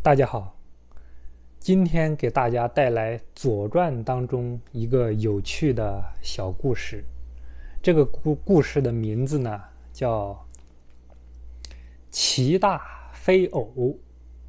大家好，今天给大家带来《左传》当中一个有趣的小故事。这个故事的名字呢叫其大非偶。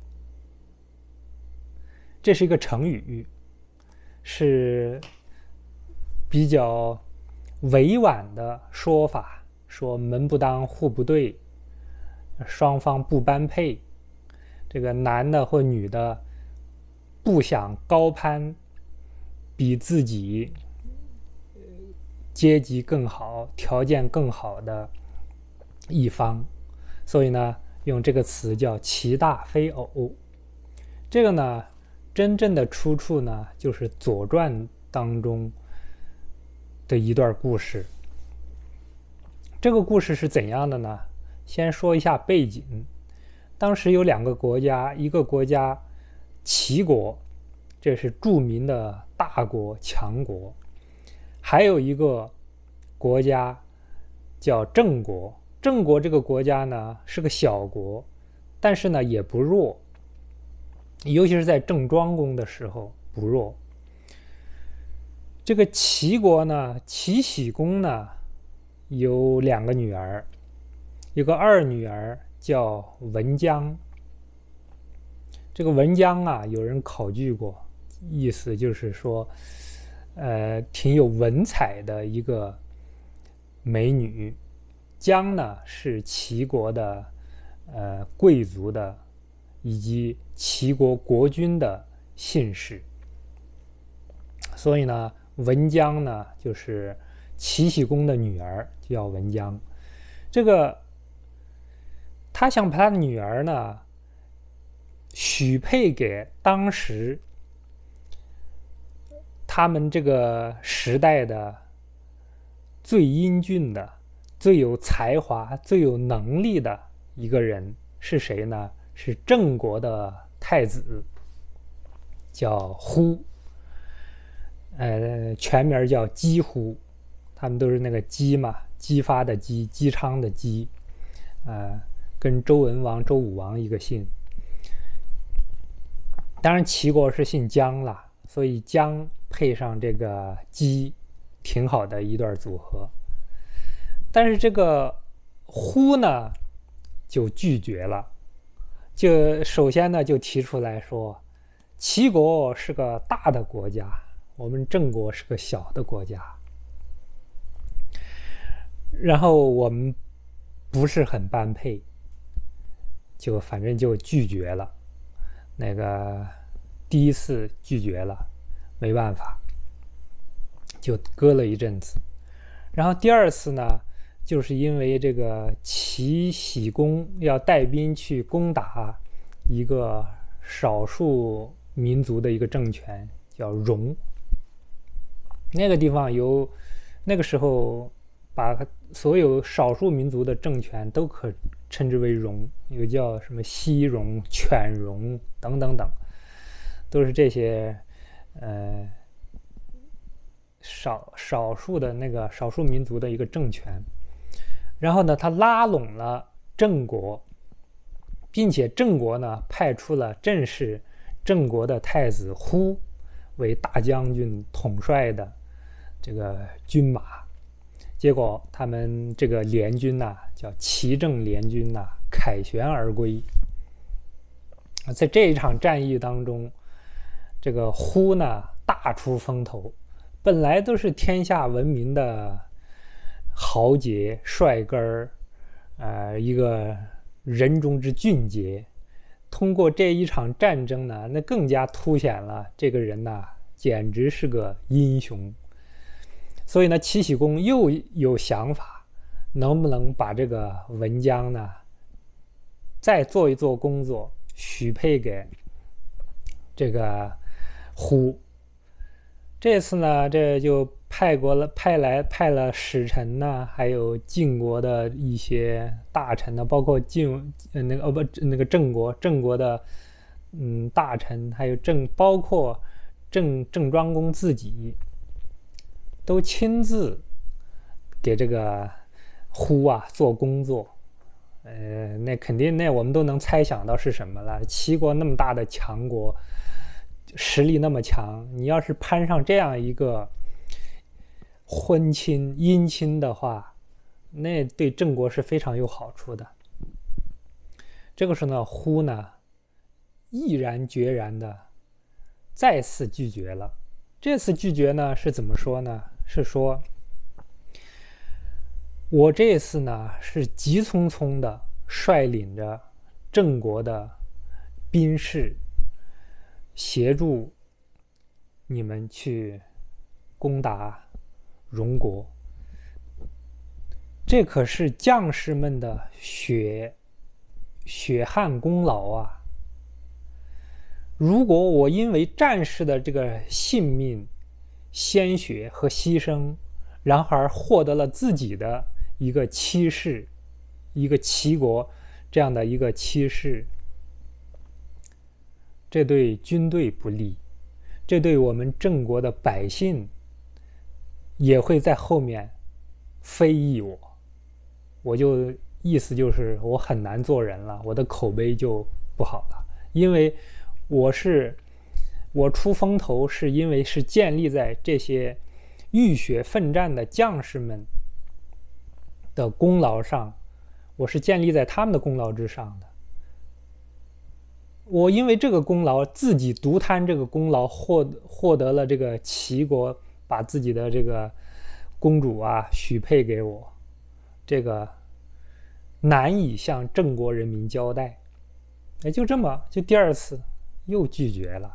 这是一个成语，是比较委婉的说法，说门不当户不对，双方不般配，这个男的或女的不想高攀比自己阶级更好、条件更好的一方，所以呢，用这个词叫其大非偶。这个呢，真正的出处呢，就是《左传》当中的一段故事。这个故事是怎样的呢？先说一下背景。当时有两个国家，一个国家齐国，这是著名的大国强国，还有一个国家叫郑国。郑国这个国家呢是个小国，但是呢也不弱，尤其是在郑庄公的时候不弱。这个齐国呢，齐僖公呢有两个女儿，有个二女儿叫文姜。这个文姜啊，有人考据过，意思就是说挺有文采的一个美女。姜呢是齐国的贵族的以及齐国国君的姓氏，所以呢文姜呢就是齐僖公的女儿，叫文姜。这个他想把他的女儿呢许配给当时他们这个时代的最英俊的、最有才华、最有能力的一个人，是谁呢？是郑国的太子，叫忽，全名叫姬忽，他们都是那个姬嘛，姬发的姬，姬昌的姬，跟周文王、周武王一个姓。当然齐国是姓姜啦，所以姜配上这个姬，挺好的一段组合。但是这个忽呢就拒绝了，就首先呢就提出来说，齐国是个大的国家，我们郑国是个小的国家，然后我们不是很般配，就反正就拒绝了。那个第一次拒绝了，没办法，就搁了一阵子。然后第二次呢，就是因为这个齐僖公要带兵去攻打一个少数民族的一个政权，叫戎。那个地方有，那个时候把所有少数民族的政权都可称之为戎，有叫什么西戎、犬戎等等等，都是这些少数的那个少数民族的一个政权。然后呢，他拉拢了郑国，并且郑国呢派出了正是郑国的太子忽为大将军统帅的这个军马。结果他们这个联军呢，叫齐郑联军呢，凯旋而归。在这一场战役当中，这个忽呢大出风头，本来都是天下闻名的豪杰帅哥儿，一个人中之俊杰。通过这一场战争呢，那更加凸显了这个人呢，简直是个英雄。所以呢，齐僖公又有想法，能不能把这个文姜呢再做一做工作，许配给这个忽。这次呢，这就派了使臣呢，还有晋国的一些大臣呢，包括那个郑国的大臣，还有包括郑庄公自己，都亲自给这个忽啊做工作， 那肯定那我们都能猜想到是什么了。齐国那么大的强国，实力那么强，你要是攀上这样一个婚亲姻亲的话，那对郑国是非常有好处的。这个时候呢，忽呢毅然决然的再次拒绝了。这次拒绝呢是怎么说呢？是说我这次呢是急匆匆的率领着郑国的兵士协助你们去攻打戎国，这可是将士们的血汗功劳啊！如果我因为战士的这个性命、鲜血和牺牲，然而获得了自己的一个妻室，一个齐国这样的一个妻室，这对军队不利，这对我们郑国的百姓也会在后面非议我，我就意思就是我很难做人了，我的口碑就不好了，因为我出风头是因为是建立在这些浴血奋战的将士们的功劳上，我是建立在他们的功劳之上的。我因为这个功劳自己独贪这个功劳，获得了这个齐国把自己的这个公主啊许配给我，这个难以向郑国人民交代。也就这么就第二次又拒绝了。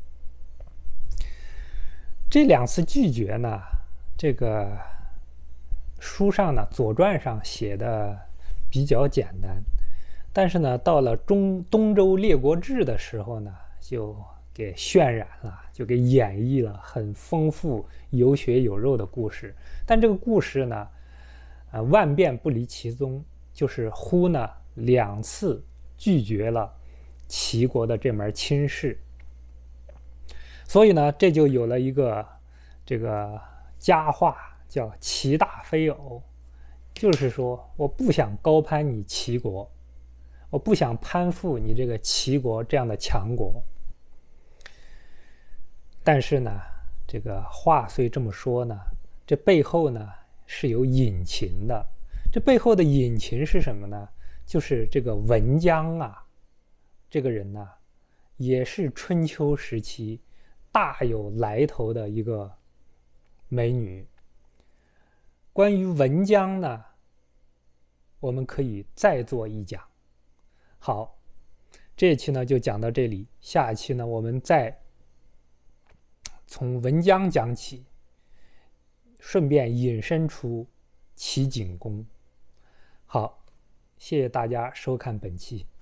这两次拒绝呢，这个书上呢，《左传》上写的比较简单，但是呢，到了《东周列国志》的时候呢，就给渲染了，就给演绎了很丰富、有血有肉的故事。但这个故事呢，万变不离其宗，就是忽呢两次拒绝了齐国的这门亲事。所以呢，这就有了一个这个佳话，叫齐大非偶，就是说我不想高攀你齐国，我不想攀附你这个齐国这样的强国。但是呢，这个话虽这么说呢，这背后呢是有隐情的。这背后的隐情是什么呢？就是这个文姜啊，这个人呢，也是春秋时期大有来头的一个美女。关于文姜呢，我们可以再做一讲。好，这一期呢就讲到这里，下一期呢我们再从文姜讲起，顺便引申出齐景公。好，谢谢大家收看本期。